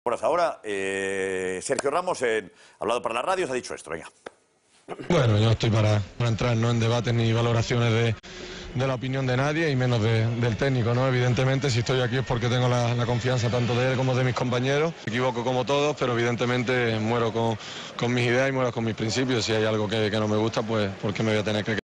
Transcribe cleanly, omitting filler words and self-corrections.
Bueno, ahora Sergio Ramos, hablado para las radios, ha dicho esto. Venga. Bueno, yo no estoy para entrar en debates ni valoraciones de la opinión de nadie y menos del técnico, ¿no? Evidentemente, si estoy aquí es porque tengo la confianza tanto de él como de mis compañeros. Me equivoco como todos, pero evidentemente muero con mis ideas y muero con mis principios. Si hay algo que no me gusta, pues porque me voy a tener que